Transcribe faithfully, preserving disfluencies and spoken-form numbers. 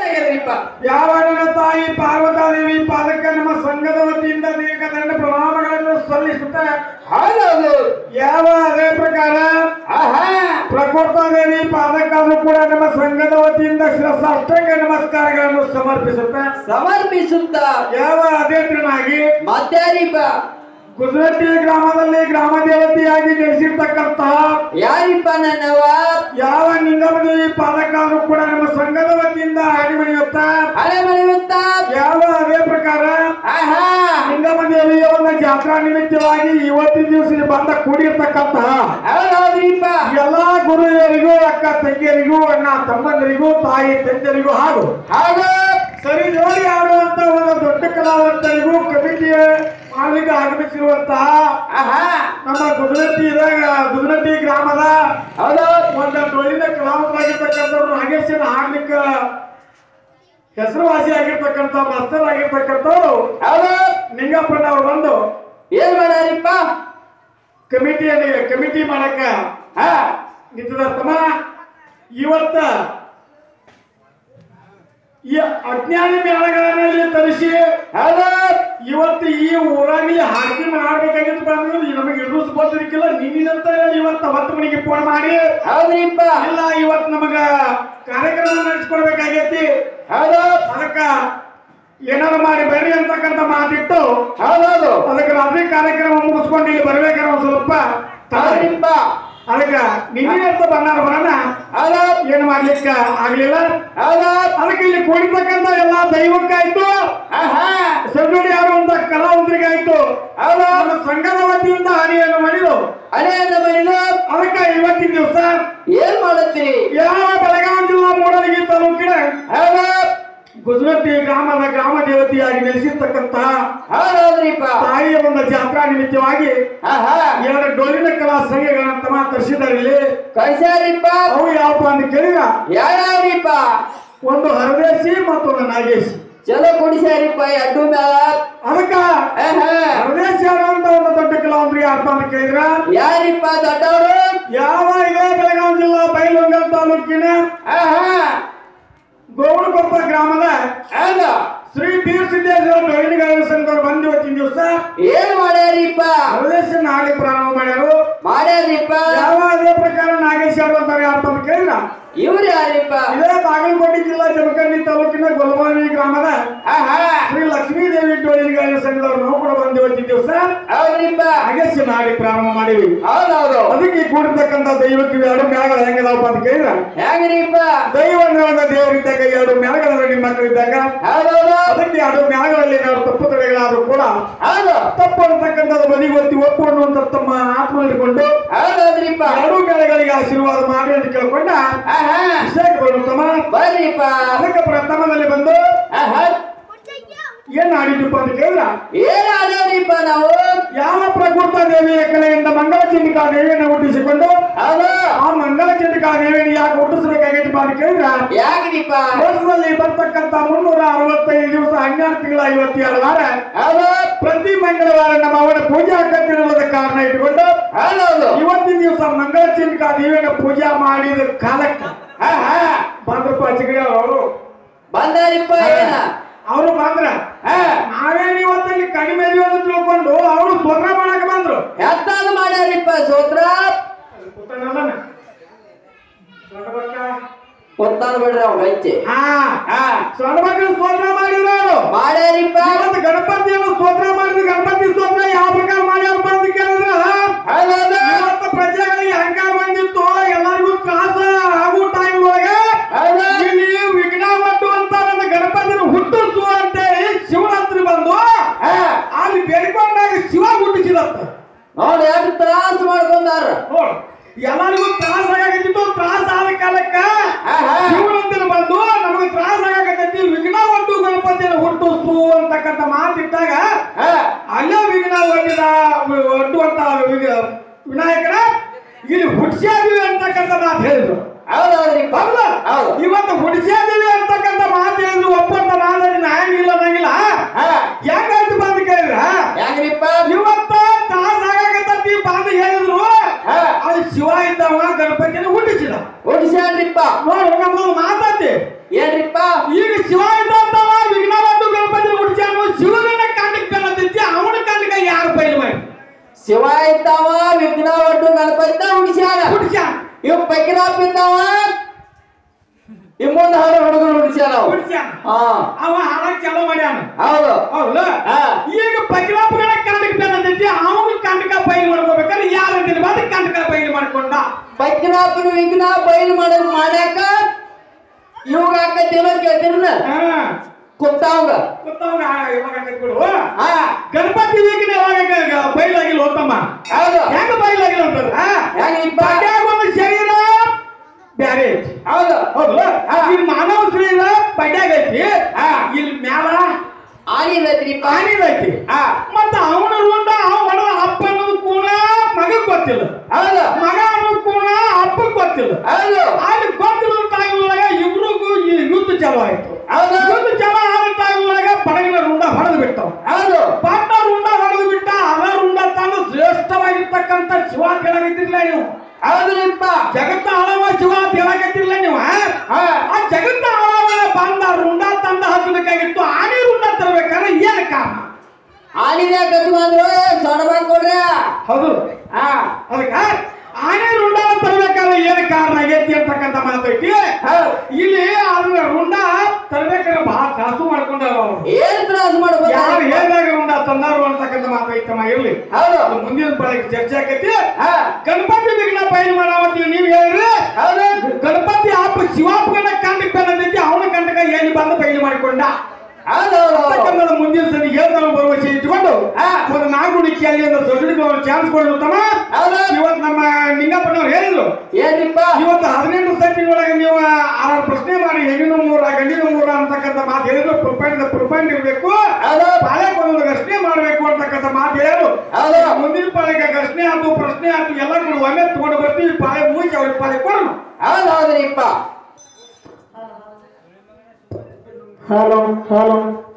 ಆಗ್ಯದ್ರಿಪ್ಪ. ಯಾವ ನನ್ನ ತಾಯಿ ಪಾರ್ವತಾದೇವಿ ಪಾದಕ್ಕೆ ನಮ್ಮ ಸಂಘದ ವತಿಯಿಂದ ದೀರ್ಘದಂಡ ಪ್ರಣಾಮಗಳನ್ನು ಸಲ್ಲಿಸುತ್ತಾ ಹೌದೌದು. ಯಾವ ಅದೇ ಪ್ರಕಾರ ಆಹಾ ಪ್ರಕೃತಾದೇವಿ ಪಾದಕ್ಕಾದ್ರೂ ಕೂಡ ನಮ್ಮ ಸಂಘದ ವತಿಯಿಂದ ಶಿರಸಾಷ್ಟಾಂಗ ನಮಸ್ಕಾರಗಳನ್ನು ಸಮರ್ಪಿಸುತ್ತಾ ಸಮರ್ಪಿಸುತ್ತ ಯಾವ ಅದೇ ತಿರುನಾಗಿ ಮತ್ತಾರಿಪ್ಪ ಗುಜರಾತಿ ಗ್ರಾಮದಲ್ಲಿ ಗ್ರಾಮ ದೇವತೆಯಾಗಿ ಜನಿಸಿರ್ತಕ್ಕಂತಹ ಯಾರಿಪ್ಪ ನನ್ನವ ಯಾವ ನಿಂಗಮದೇವಿ ಪಾದಕ್ಕಾದ್ರೂ ಕೂಡ ನಮ್ಮ ಸಂಘದ ವತಿಯಿಂದ ಹಾಡಿ ಮಣಿಯುತ್ತಾ ಹಳೆ ಮಳೆಯುತ್ತ ಯಾವ ಅದೇ ಪ್ರಕಾರ ಆಹಾ ನಿಂಗಮದೇವಿಯ ಒಂದು ಜಾತ್ರಾ ನಿಮಿತ್ತವಾಗಿ ಇವತ್ತಿನ ದಿವಸ ಬಂದ ಕೂಡಿರ್ತಕ್ಕಂತಹ ಹೌದೌದ್ರಿಪ್ಪ. ಎಲ್ಲಾ ಗುರುವರಿಗೂ ಅಕ್ಕ ತಂಗಿಯರಿಗೂ ಅಣ್ಣ ತಮ್ಮಂದರಿಗೂ ತಾಯಿ ತಂದೆಯರಿಗೂ ಹಾಗೂ ಹೌದು ಸರಿ ನೋಡಿ ಆಡುವಂತ ಒಂದು ದೊಡ್ಡ ಕಲಾವಂತರಿಗೂ ಕಮಿಟಿಯ ಮಾಡಲಿಕ್ಕೆ ಆಗಮಿಸಿರುವಂತಹ ಆಹಾ ನಮ್ಮ ಗುಜರಾತಿ ಗುಜರಾತಿ ಗ್ರಾಮದ ಹೌದು ಒಂದು ಡೊಳ್ಳಿನ ಕಲಾವಂತರಾಗಿರ್ತಕ್ಕಂಥವ್ರು ನಾಗೇಶನ ಹಾಡ್ಲಿಕ್ಕೆ ಹೆಸರುವಾಸಿ ಆಗಿರ್ತಕ್ಕಂಥ ಮಾಸ್ತರ್ ಆಗಿರ್ತಕ್ಕಂಥವ್ರು ಹೌದು ನಿಂಗಪ್ಪನವ್ರು ಬಂದು ಏನ್ ಮಾಡ್ಯಾರಿಪ್ಪ ಕಮಿಟಿಯಲ್ಲಿ ಕಮಿಟಿ ಮಾಡಕ್ಕ ಹಾ ನಿಂತದ ತಮ್ಮ ಇವತ್ತ ಈ ಅಜ್ಞಾನಿ ಮೇಳಗಳಲ್ಲಿ ತರಿಸಿ ಹೌದು ಇವತ್ತು ಈ ಊರಾಗಲಿ ಹಾಕಿ ಮಾಡ್ಬೇಕಾಗಿತ್ತು ಬಂದ್ರೆ ನಮಗೆ ಇಳಿಸ್ ಗೊತ್ತಿರಕ್ಕಿಲ್ಲ ನಿನ್ನಿನಂತ ಇವತ್ತು ಹತ್ತು ಮಣಿಗೆ ಫೋನ್ ಮಾಡಿ ಹೌದ್ರಿಪ್ಪ ಇಲ್ಲ ಇವತ್ತು ನಮಗ ಕಾರ್ಯಕ್ರಮ ನಡೆಸ್ಕೊಡ್ಬೇಕಾಗೈತಿ ಹೌದು ಅದಕ್ಕ ಏನಾರು ಮಾಡಿ ಬರ್ರಿ ಅಂತಕ್ಕಂಥ ಮಾತಿಟ್ಟು ಹೌದೌದು ಅದಕ್ಕೆ ರಾತ್ರಿ ಕಾರ್ಯಕ್ರಮ ಮುಗಿಸ್ಕೊಂಡು ಇಲ್ಲಿ ಬರ್ಬೇಕಾದ್ರೆ ಒಂದ್ ಸ್ವಲ್ಪ ಹೌದ್ರಿಪ್ಪ ಅದಕ್ಕ ನಿನ್ನೆ ಅಂತ ಬಂದಾರ ಬರೋಣ ಹೌದು ಏನು ಮಾಡ್ಲಿಕ್ಕ ಆಗ್ಲಿಲ್ಲ ಹೌದು ಅದಕ್ಕೆ ಇಲ್ಲಿ ಕೂಡಿರ್ತಕ್ಕಂಥ ಎಲ್ಲಾ ದೈವಕ್ಕಾಯ್ತು ಆಹಾ ಸಜ್ಜೋಡಿ ಆಡುವಂತ ಕಲಾವಂತರಿಗಾಯ್ತು ಹೌದು ನಮ್ಮ ಸಂಘದ ವತಿಯಿಂದ ಹಾನಿಯನ್ನು ಮಾಡಿದ್ರು ಹಳೆಯನ್ನ ಮನೆಯ ಅದಕ್ಕೆ ಇವತ್ತಿನ ದಿವಸ ಏನ್ ಮಾಡುತ್ತೀರಿ ಯಾವ ಬೆಳಗಾವಿ ಜಿಲ್ಲಾ ಮೂಡಲಗಿ ತಾಲೂಕಿನ ಹೌದು ಗುಜರಾತಿ ಗ್ರಾಮದ ಗ್ರಾಮ ದೇವತೆಯಾಗಿ ನೆಲೆಸಿರ್ತಕ್ಕಂತಹ ಹೌದೌದ್ರಿಪ್ಪ ತಾಯಿಯ ಒಂದು ಜಾತ್ರಾ ನಿಮಿತ್ತವಾಗಿ ಆಹಾ ಎರಡು ಡೊಳ್ಳಿನ ಕಲಾ ಸಂಘಗಳನ್ನ ತಮ್ಮ ತರಿಸಿದ್ದಾರೆ ಇಲ್ಲಿ ಕಳ್ಸ್ಯಾರಿಪ್ಪ ಅವು ಯಾವಪ್ಪ ಅಂತ ಕೇಳಿದ ಯಾರ್ಯಾರಿಪ್ಪ ಒಂದು ಹರದೇಶಿ ಮತ್ತೊಂದು ನಾಗೇಶಿ ಚಲೋ ಕುಡಿಸ್ಯಾರಿಪ್ಪ ಅಡ್ಡು ಮೇಳ ಅದಕ್ಕ ಆಹಾ ಹರದೇಶಿ ಅಂತ ಒಂದು ದೊಡ್ಡ ಕಲಾವಂತರಿಗೆ ಯಾರಪ್ಪ ಅಂತ ಕೇಳಿದ್ರ ಯಾರಿಪ್ಪ ದೊಡ್ಡವರು ಯಾವ ಇದೇ ಬೆಳಗಾವಿ ಜಿಲ್ಲಾ ಬೈಲಹೊಂಗಲ ತಾಲೂಕಿನ ಆಹಾ ಗೋವಣಕೊಪ್ಪ ಗ್ರಾಮದ ಹೌದು ಶ್ರೀ ಬೀರ್ ಸಿದ್ದೇಶ್ವರ ಡೊಳ್ಳಿನ ಗಾಯನ ಸಂಘದವ್ರು ಬಂದು ಇವತ್ತಿನ ದಿವಸ ಏನ್ ಮಾಡ್ಯಾರಿಪ್ಪ ಹರದೇಶಿ ನಾಡಿ ಪ್ರಾರಂಭ ಮಾಡ್ಯಾರು ಮಾಡ್ಯಾರಿಪ್ಪ ಯಾವ ಅದೇ ಪ್ರಕಾರ ನಾಗೇಶ್ ಅವರು ಅಂತಾರೆ ಯಾರಪ್ಪ ಅಂತ ಕೇಳಿದ್ರ ಇವ್ರು ಯಾರಿಪ್ಪ ಇದೇ ಬಾಗಲಕೋಟೆ ಜಿಲ್ಲಾ ಜಮಖಂಡಿ ತಾಲೂಕಿನ ಗೊಲಬಾವಿ ಗ್ರಾಮದ ಆಹಾ ಶ್ರೀ ಲಕ್ಷ್ಮೀ ದೇವಿ ಡೊಳ್ಳಿನ ಗಾಯನ ಸಂಘದವ್ರು ನಾವು ಕೂಡ ಬಂದು ಇವತ್ತಿನ ದಿವಸ ಹೌದ್ರಿಪ್ಪ ನಾಗೇಶ್ ನಾಡಿ ಪ್ರಾರಂಭ ಮಾಡಿವಿ ಹೌದೌದು ಅದಕ್ಕೆ ಕೂಡಿರ್ತಕ್ಕಂಥ ದೈವಕ್ಕೆ ಎರಡು ಮ್ಯಾಗಳ ಹೆಂಗದವಪ್ಪ ಅಂತ ಕೇಳಿದ್ರ ಹೆಂಗ್ರಿಪ್ಪ ದೈವ ಅನ್ನುವಂಥ ದೇವರಿದ್ದಾಗ ಎರಡು ಮ್ಯಾಗಳ ನಿಮ್ಮ ಮಕ್ಕಳಿದ್ದಾಗ ಹೌದೌದು ಅದಕ್ಕೆ ಎರಡು ಮ್ಯಾಗಳಲ್ಲಿ ನಾವು ತಪ್ಪು ತಡೆಗಳಾದ್ರೂ ಕೂಡ ಹೌದು ತಪ್ಪು ಅಂತಕ್ಕಂಥದ್ದು ಬದಿಗೆ ಒತ್ತಿ ಒಪ್ಪು ಅನ್ನುವಂಥ ತಮ್ಮ ಆತ್ಮ ಇಟ್ಕೊಂಡು ಹೌದೌದ್ರಿಪ್ಪ ಎರಡು ಮೇಳಗಳಿಗೆ ಆಶೀರ್ವಾದ ಮಾಡಿ ಅಂತ ಕೇಳ್ಕೊಂಡ ಆಹಾ ವಿಷಯಕ್ಕೆ ಬರೋಣ ತಮ್ಮ ಬರ್ರಿಪ್ಪ ಅದಕ್ಕೆ ಪ್ರಥಮದಲ್ಲಿ ಬಂದು ಆಹಾ ಏನ್ ಆಡಿದ್ರಪ್ಪ ಅಂತ ಕೇಳಿದ್ರ ಏನ್ ಆಡೋರಿಪ್ಪ ನಾವು ಯಾವ ಪ್ರಕೃತ ದೇವಿಯ ಕಲೆಯಿಂದ ಮಂಗಳ ಚಂಡಿಕಾ ದೇವಿಯನ್ನು ಹುಟ್ಟಿಸಿಕೊಂಡು ಹೌದು ಆ ಮಂಗಳ ಚಂಡಿಕಾ ದೇವಿಯನ್ನು ಯಾಕೆ ಹುಟ್ಟಿಸಬೇಕಾಗಿತ್ತು ಅಂತ ಕೇಳಿದ್ರ ಯಾಕ್ರಿಪ್ಪ ವರ್ಷದಲ್ಲಿ ಬರ್ತಕ್ಕಂಥ ಮುನ್ನೂರ ಅರವತ್ತೈದು ದಿವಸ ಹನ್ನೆರಡು ತಿಂಗಳ ಐವತ್ತೇಳು ವಾರ ಹೌದು ಪ್ರತಿ ಮಂಗಳವಾರ ನಮ್ಮ ಅವನ ಪೂಜೆ ಆಗತ್ತಿರುವುದ ಕಾರಣ ಇಟ್ಕೊಂಡು ಹೌದೌದು ಇವತ್ತಿನ ದಿವಸ ಮಂಗಳ ಚಂಡಿಕಾ ದೇವಿಯನ್ನು ಪೂಜೆ ಮಾಡಿದ ಕಾಲಕ್ಕೆ ಆಹಾ ಬಂದ್ರಪ್ಪ ಚಿಕ್ಕಡಿ ಅವರು ಬಂದಾರಿಪ್ಪ ಏನ ಅವರು ಬಂದ್ರ ಹಾ ನಾವೇನ್ ಇವತ್ತಲ್ಲಿ ಕಡಿಮೆ ಅಂತ ತಿಳ್ಕೊಂಡು ಅವರು ಸ್ತೋತ್ರ ಮಾಡಕ್ ಬಂದ್ರು ಎಂತಾದ್ರು ಮಾಡ್ಯಾರಿಪ್ಪ ಸೋತ್ರ ಗೊತ್ತಾನ ಬಿಡ್ರಿ ಅವ್ನ ಐತಿ ಹಾ ಹಾ ಸಣ್ಣ ಮಕ್ಕಳು ಸ್ತೋತ್ರ ಮಾಡಿದ್ರು ಅವರು ಮಾಡ್ಯಾರಿಪ್ಪ ಇವತ್ತು ಗಣಪತಿಯನ್ನು ಸ್ತೋತ್ರ ಮಾಡಿದ್ರು ಗಣಪತಿ ಸ್ತೋತ್ರ ಯಾವ ಪ್ರಕಾರ ಮಾಡ್ಯಾರಪ್ಪ ಅಂತ ಕೇಳಿದ್ರ ಹೌದೌದು ಇವತ್ತು ಪ್ರಜೆಗಳಿಗೆ ಅಹಂಕಾರ ಬಂದಿತ್ತು ಎಲ್ಲರಿಗೂ ತ್ರಾಸ ಆಗೋ ಟೈಮ್ ಒಳಗೆ ಹೌದು ಇಲ್ಲಿ ವಿಘ್ನ ಒಟ್ಟು ಅಂತ ಒಂದು ಗಣಪತಿನ ಹುಟ್ಟಿಸು ಅಂತೇಳಿ ಶಿವರಾತ್ರಿ ಬಂದು ಹಾ ಅಲ್ಲಿ ಬೇಡಿಕೊಂಡಾಗ ಶಿವ ಹುಟ್ಟಿಸಿದತ್ತ ನೋಡಿ ಎಷ್ಟು ತ್ರಾಸ ಮಾಡ್ಕೊಂಡಾರ ನೋಡ್ ಎಲ್ಲರಿಗೂ ತ್ರಾಸ ಆಗತ್ತಿತ್ತು ತ್ರಾಸ ಆದ ಕಾಲಕ್ಕ ಆಹಾ ಶಿವರಾತ್ರಿ ಬಂದು ನಮಗೆ ತ್ರಾಸ ಆಗತ್ತೈತಿ ವಿಘ್ನ ಒಟ್ಟು ಗಣಪತಿಯನ್ನು ಹುಟ್ಟಿಸು ಅಂತಕ್ಕಂಥ ಮಾತಿಟ್ಟಾಗ ಹಾ ಅಲ್ಲಿ ಶಿವ ಇದ್ದಂತವ ವಿಘ್ನವಂತ ಗಣಪತಿ ಹುಡ್ಸ್ಯಾನು ಶಿವನ ಕಾಂಡಕ್ಕೆ ಬೆನ್ನತ್ತೈತಿ ಅವನ ಕಾಂಡಕ್ಕೆ ಯಾರು ಬೈಲ್ ಮಾಡಿ ಶಿವ ಇದ್ದಾವ ವಿಘ್ನ ಒಟ್ಟು ಗಣಪತಿ ಹುಡ್ಸ್ಯಾನ ಹುಡ್ಸ್ಯಾನ ಇವ್ ಪೈಕಿರಾಪ್ ಇದ್ದಾವ ಈ ಮುಂದೆ ಹರ ಹುಡುಗರು ಹುಡ್ಸ್ಯಾನ ಅವ. ಹುಡ್ಸ್ಯಾನ ಹಾ ಅವ ಹಾಡಕ್ ಚಾಲೂ ಮಾಡ್ಯಾನ ಹೌದು ಹೌದಾ ಹಾ ಈಗ ಪೈಕಿರಾಪಗಳ ಕಾಂಡಕ್ಕೆ ಬೆನ್ನತ್ತೈತಿ ಅವನ ಕಾಂಡಕ ಬೈಲ್ ಮಾಡ್ಕೋಬೇಕಾದ್ರೆ ಯಾರ ಬಾದ ಕಾಂಡಕ ಬೈಲ್ ಮಾಡ್ಕೊಂಡ ಪೈಕಿರಾಪನ ವಿಘ್ನ ಬಯಲು ಮಾಡೋದು ಮಾಡ್ಯಾಕ ಇವಾಗ ಆಕತ್ತೇನೋ ಕೇಳ್ತೀರನ ಹಾ ಕುತ್ತಾವಂಗ ಗೊತ್ತವಾಗ ಇವಾಗ ಕಟ್ಬಿಡು ಹಾ ಗಣಪತಿ ವಿಘ್ನ ಯಾವಾಗ ಬೈಲಾಗಿಲ್ಲ ಹೋತಮ್ಮ ಹೌದು ಹೆಂಗ ಬೈಲಾಗಿಲ್ಲ ಅಂತಾರ ಹೆಂಗಿಪ್ಪ ಒಂದು ಶರೀರ ಬ್ಯಾರೆ ಐತಿ ಹೌದು ಹೌದಲ್ಲ ಇಲ್ಲಿ ಮಾನವ ಶರೀರ ಬಡ್ಯಾಗ ಐತಿ ಇಲ್ಲಿ ಮ್ಯಾಲ ಆನಿರತ್ರಿಪ್ಪ ಪಾನೀರ್ ಐತಿ ಹಾ ಮತ್ತ ಅವನ ರುಂಡ ಅವ ಹೊಡ ಅಪ್ಪ ಅನ್ನೋದು ಕೂಡ ಮಗಗ್ ಗೊತ್ತಿಲ್ಲ ಹೌದು ಮಗ ಅನ್ನೋದು ಕೂಡ ಅಪ್ಪಗ್ ಗೊತ್ತಿಲ್ಲ ಹೌದು ಅಲ್ಲಿ ಗೊತ್ತಿಲ್ಲ ಟೈಮ್ ಒಳಗ ಇಬ್ರಿಗೂ ಈ ಯುದ್ಧ ಚಾಲು ಆಯ್ತು ಹೌದು ಯುದ್ಧ ಚಾಲು ಆದ ಟೈಮ್ ಒಳಗ ಪಡಗಿನ ರುಂಡ ಹೊಡೆದು ಬಿಟ್ಟವು ಹೌದು ಪಾಟ್ನ ರುಂಡ ಹೊಡೆದು ಬಿಟ್ಟ ಅದ ರುಂಡ ತಾನು ಶ್ರೇಷ್ಠವಾಗಿರ್ತಕ್ಕಂಥ ಶಿವ ಅಂತ ಹೇಳಕತ್ತಿರ್ಲಿಲ್ಲ ನೀವು ಹೌದ್ರಿಪ್ಪ ಜಗತ್ತ ಆಳವ ಶಿವ ಅಂತ ಹೇಳಕತ್ತಿರ್ಲಿಲ್ಲ ನೀವು ಹಾ ಆ ಜಗತ್ತ ಆಳವ ಬಂದ ರುಂಡ ತಂದ ಹಚ್ಚಬೇಕಾಗಿತ್ತು ಆನೆ ರುಂಡ ತರಬೇಕಾದ್ರೆ ಏನ್ ಕಾರಣ ಆನಿದೆ ಕತ್ಕೊಂಡ್ರು ಸೊಣ ಕೊಡ್ರಿ ಹೌದು ಹಾ ಅದಕ್ಕೆ ಆನೆ ರುಂಡ ತರಬೇಕಾದ್ರೆ ಏನ್ ಕಾರಣ ಆಗೈತಿ ಅಂತಕ್ಕಂಥ ಮಾತೈತಿ ಹೌದು ಇಲ್ಲಿ ಅದನ್ನ ರುಂಡ ತರಬೇಕಾದ್ರೆ ಬಹಳ ಕಾಸು ಮಾಡ್ಕೊಂಡಾರ ಅವರು ಏನ್ ತ್ರಾಸ ಮಾಡ್ಬೋದು ಯಾರು ಹೇಳಿದಾಗ ರುಂಡ ತಂದಾರು ಅಂತಕ್ಕಂಥ ಮಾತೈತಮ್ಮ ಇರ್ಲಿ ಹೌದು ಅದು ಮುಂದಿನ ಬಳಕೆ ಚರ್ಚೆ ಆಕೈತಿ ಹಾ ಗಣಪತಿ ವಿಘ್ನ ಬಯಲು ಮಾಡಾವತ್ತಿ ನೀವ್ ಹೇಳ್ರಿ ಹೌದು ಗಣಪತಿ ಅಪ್ಪ ಶಿವಾಪನ ಕಂಡಕ್ಕೆ ಬಂದೈತಿ ಅವನ ಕಂಡಕ ಎಲ್ಲಿ ಬಂದು ಬಯಲು ಮಾಡಿಕೊಂಡ ಹೌದು ಹೌದು ಅಂತಕ್ಕಂಥದ್ದು ಮುಂದಿನ ಸರಿ ಹೇಳ್ತಾನ ಭರವಸೆ ಇಟ್ಕೊಂಡು ಹಾ ಒಂದು ನಾಲ್ಕು ಅಲ್ಲಿ ಒಂದು ಸೊಸೈಟಿಗೆ ಒಂದು ಚಾನ್ಸ್ ಕೊಡಲು ತಮ್ಮ ಹೌದು ಇವತ್ತು ನಮ್ಮ ನಿಂಗಪ್ಪನವ್ರು ಹೇಳಿದ್ರು ಏನ್ರಿಪ್ಪ ಇವತ್ತು ಹದಿನೆಂಟು ಸೆಕೆಂಡ್ ಒಳಗೆ ನೀವು ಆರು ಪ್ರಶ್ನೆ ಮಾಡಿ ಹೆಣ್ಣಿನ ಮೂರ ಗಂಡಿನ ಮೂರ ಅಂತಕ್ಕಂಥ ಮಾತು ಹೇಳಿದ್ರು ಪ್ರೊಫೈಲ್ ಪ್ರೊಫೈಲ್ ಇರಬೇಕು ಹೌದು ಪಾಳ್ಯಕ್ಕೆ ಒಂದು ಘರ್ಷಣೆ ಮಾಡಬೇಕು ಅಂತಕ್ಕಂಥ ಮಾತು ಹೇಳಿದ್ರು ಹೌದು ಮುಂದಿನ ಪಾಳ್ಯಕ್ಕೆ ಘರ್ಷಣೆ ಆಯ್ತು ಪ್ರಶ್ನೆ ಆಯ್ತು ಎಲ್ಲ ಕೂಡ ಒಮ್ಮೆ ತಗೊಂಡು ಬರ್ತೀವಿ ಪಾಳ್ಯ ಮುಗಿಸಿ ಅವ್ರಿಗೆ ಪಾಳ್ಯ ಕೊಡೋಣ ಹೌದು ಹೌದ್ರಿಪ್ಪ Hello, hello.